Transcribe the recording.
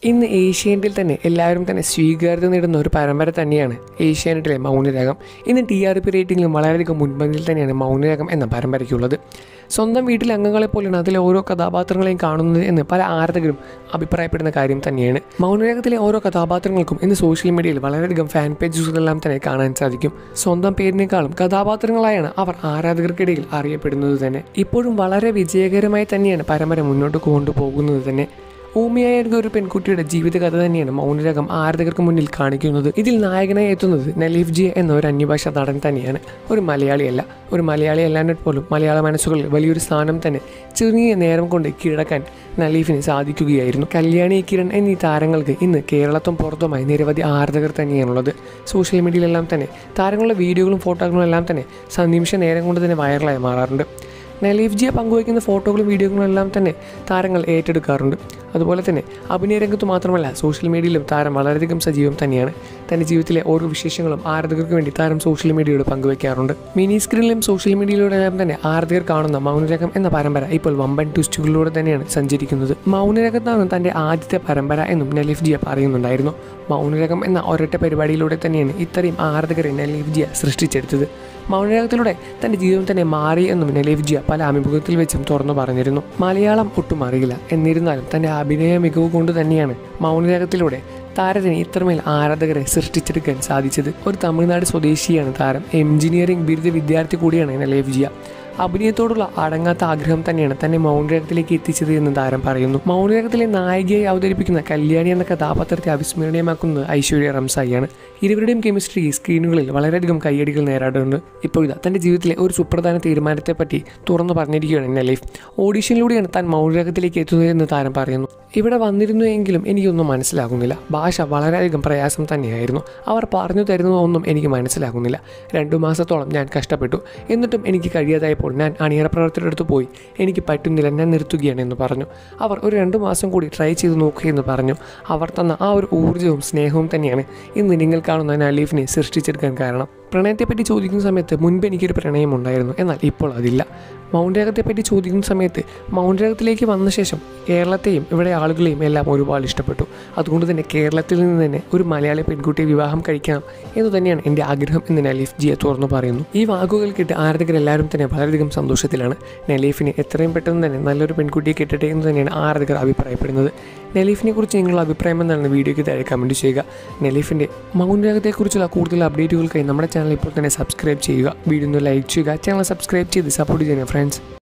ഇന്ന് ഏഷ്യാനെറ്റിൽ തന്നെ എല്ലാവരും തന്നെ സ്വീകാര്യത നേടുന്ന ഒരു പരമ്പര തന്നെയാണ് ഏഷ്യാനെറ്റിലെ മൗനരാഗം. ഇന്ന് TRP റേറ്റിംഗിലും വളരെയധികം മുൻപന്തിയിൽ തന്നെയാണ് മൗനരാഗം എന്ന പരമ്പരയ്ക്കുള്ളത്. സ്വന്തം വീട്ടിലെ അംഗങ്ങളെപ്പോലെയാണ് അതിലെ ഓരോ കഥാപാത്രങ്ങളെയും കാണുന്നത് എന്ന് പല ആരാധകരും അഭിപ്രായപ്പെടുന്ന കാര്യം തന്നെയാണ്. മൗനരാഗത്തിലെ ഓരോ കഥാപാത്രങ്ങൾക്കും ഇന്ന് സോഷ്യൽ മീഡിയയിൽ വളരെയധികം ഫാൻ പേജുകളെല്ലാം തന്നെ കാണാൻ സാധിക്കും. സ്വന്തം പേരിനേക്കാളും കഥാപാത്രങ്ങളായാണ് അവർ ആരാധകർക്കിടയിൽ അറിയപ്പെടുന്നത് തന്നെ. ഇപ്പോഴും വളരെ വിജയകരമായി തന്നെയാണ് പരമ്പര മുന്നോട്ട് കൊണ്ടുപോകുന്നത് തന്നെ. ഊമയായ ഒരു പെൺകുട്ടിയുടെ ജീവിതകഥ തന്നെയാണ് മൗനരാഗം ആരാധകർക്ക് മുന്നിൽ കാണിക്കുന്നത്. ഇതിൽ നായകനായി എത്തുന്നത് നലീഫ് ജി എന്ന ഒരു അന്യഭാഷ നടൻ തന്നെയാണ്. ഒരു മലയാളി അല്ലാണ്ട് പോലും മലയാള മനസ്സുകളിൽ വലിയൊരു സ്ഥാനം തന്നെ ചെറിയ നേരം കൊണ്ട് കീഴടക്കാൻ നലീഫിന് സാധിക്കുകയായിരുന്നു. കല്യാണി, കിരൺ എന്നീ താരങ്ങൾക്ക് ഇന്ന് കേരളത്തും പുറത്തുമായി നിരവധി ആരാധകർ തന്നെയാണുള്ളത്. സോഷ്യൽ മീഡിയയിലെല്ലാം തന്നെ താരങ്ങളുടെ വീഡിയോകളും ഫോട്ടോകളും എല്ലാം തന്നെ നിമിഷ നേരം കൊണ്ട് തന്നെ വൈറലായി മാറാറുണ്ട്. നലീഫ് ജിയെ പങ്കുവയ്ക്കുന്ന ഫോട്ടോകളും വീഡിയോകളും എല്ലാം തന്നെ താരങ്ങൾ ഏറ്റെടുക്കാറുണ്ട്. അതുപോലെ തന്നെ അഭിനയ രംഗത്ത് മാത്രമല്ല സോഷ്യൽ മീഡിയയിലും താരം വളരെയധികം സജീവം തന്നെയാണ്. തൻ്റെ ജീവിതത്തിലെ ഓരോ വിശേഷങ്ങളും ആരാധകർക്ക് വേണ്ടി താരം സോഷ്യൽ മീഡിയയോട് പങ്കുവയ്ക്കാറുണ്ട്. മിനി സ്ക്രീനിലും സോഷ്യൽ മീഡിയയിലൂടെല്ലാം തന്നെ ആരാധകർ കാണുന്ന മൗനരാഗം എന്ന പരമ്പര ഇപ്പോൾ വമ്പൻ ട്വിസ്റ്റുകളിലൂടെ തന്നെയാണ് സഞ്ചരിക്കുന്നത്. മൗനരാഗത്താണ് തൻ്റെ ആദ്യത്തെ പരമ്പര എന്നും നലീഫ് ജിയ പറയുന്നുണ്ടായിരുന്നു. മൗനരാഗം എന്ന ഒരൊറ്റ പരിപാടിയിലൂടെ തന്നെയാണ് ഇത്രയും ആരാധകരെ നലീഫ് ജിയ സൃഷ്ടിച്ചെടുത്തത്. മൗനരാഗത്തിലൂടെ തൻ്റെ ജീവിതം തന്നെ മാറി എന്നും നലീഫ് ജിയ പല അഭിമുഖത്തിൽ വെച്ചും തുറന്നു പറഞ്ഞിരുന്നു. മലയാളം ഒട്ടും അറിയില്ല, എന്നിരുന്നാലും തൻ്റെ അഭിനയ മികവ് കൊണ്ട് തന്നെയാണ് മൗനരാഗത്തിലൂടെ താരത്തിന് ഇത്രമേൽ ആരാധകരെ സൃഷ്ടിച്ചെടുക്കാൻ സാധിച്ചത്. ഒരു തമിഴ്നാട് സ്വദേശിയാണ് താരം. എഞ്ചിനീയറിംഗ് ബിരുദ വിദ്യാർത്ഥി കൂടിയാണ് നലീഫ് ജിയ. അഭിനയത്തോടുള്ള അടങ്ങാത്ത ആഗ്രഹം തന്നെയാണ് തന്നെ മൗനരാഗത്തിലേക്ക് എത്തിച്ചത് എന്ന് താരം പറയുന്നു. മൗനരാഗത്തിലെ നായികയായി അവതരിപ്പിക്കുന്ന കല്യാണി എന്ന കഥാപാത്രത്തെ അവിസ്മരണീയമാക്കുന്നത് ഐശ്വര്യ റംസായിയാണ്. ഇരുവരുടെയും കെമിസ്ട്രി സ്ക്രീനുകളിൽ വളരെയധികം കയ്യടികൾ നേടാറുണ്ട്. ഇപ്പോഴിതാ തൻ്റെ ജീവിതത്തിലെ ഒരു സുപ്രധാന തീരുമാനത്തെപ്പറ്റി തുറന്നു പറഞ്ഞിരിക്കുകയാണ് നലീഫ്. ഓഡീഷനിലൂടെയാണ് താൻ മൗനരാഗത്തിലേക്ക് എത്തുന്നത് എന്ന് താരം പറയുന്നു. ഇവിടെ വന്നിരുന്നു എങ്കിലും എനിക്കൊന്നും മനസ്സിലാകുന്നില്ല. ഭാഷ വളരെയധികം പ്രയാസം തന്നെയായിരുന്നു. അവർ പറഞ്ഞു തരുന്നതൊന്നും എനിക്ക് മനസ്സിലാകുന്നില്ല. 2 മാസത്തോളം ഞാൻ കഷ്ടപ്പെട്ടു. എന്നിട്ടും എനിക്ക് കഴിയാതായപ്പോൾ ഞാൻ അണിയറ പ്രവർത്തകരുടെ അടുത്ത് പോയി. എനിക്ക് പറ്റുന്നില്ല, ഞാൻ നിർത്തുകയാണ് എന്ന് പറഞ്ഞു. അവർ ഒരു 2 മാസം കൂടി ട്രൈ ചെയ്ത് നോക്കുകയെന്ന് പറഞ്ഞു. അവർ തന്ന ആ ഒരു ഊർജ്ജവും സ്നേഹവും തന്നെയാണ് ഇന്ന് നിങ്ങൾ കാണുന്ന നലീഫിനെ സൃഷ്ടിച്ചെടുക്കാൻ കാരണം. പ്രണയത്തെപ്പറ്റി ചോദിക്കുന്ന സമയത്ത് മുൻപ് എനിക്കൊരു പ്രണയമുണ്ടായിരുന്നു, എന്നാൽ ഇപ്പോൾ അതില്ല. മൗനരാഗത്തെപ്പറ്റി ചോദിക്കുന്ന സമയത്ത് മൗനരാഗത്തിലേക്ക് വന്ന ശേഷം കേരളത്തെയും ഇവിടെ ആളുകളെയും എല്ലാം ഒരുപാട് ഇഷ്ടപ്പെട്ടു. അതുകൊണ്ട് തന്നെ കേരളത്തിൽ നിന്ന് തന്നെ ഒരു മലയാളി പെൺകുട്ടിയെ വിവാഹം കഴിക്കണം എന്ന് തന്നെയാണ് എൻ്റെ ആഗ്രഹം എന്ന് നലീഫ് ജിയെ തുറന്നു പറയുന്നു. ഈ വാക്കുകൾ കേട്ട് ആരാധകരെല്ലാവരും തന്നെ വളരെയധികം സന്തോഷത്തിലാണ്. നലീഫിന് എത്രയും പെട്ടെന്ന് തന്നെ നല്ലൊരു പെൺകുട്ടിയെ കിട്ടട്ടെ എന്ന് തന്നെയാണ് ആരാധകർ അഭിപ്രായപ്പെടുന്നത്. നലീഫിനെ കുറിച്ച് നിങ്ങളുടെ അഭിപ്രായം എന്നാണ് വീഡിയോയ്ക്ക് താഴെ കമൻറ്റ് ചെയ്യുക. നലീഫിൻ്റെ മൗനരാഗത്തെക്കുറിച്ചുള്ള കൂടുതൽ അപ്ഡേറ്റുകൾക്കായി നമ്മുടെ ചാനൽ ഇപ്പോൾ തന്നെ സബ്സ്ക്രൈബ് ചെയ്യുക. വീഡിയോ ഒന്ന് ലൈക്ക് ചെയ്യുക. ചാനൽ സബ്സ്ക്രൈബ് ചെയ്ത് സപ്പോർട്ട് ചെയ്യുക ഫ്രണ്ട്സ്.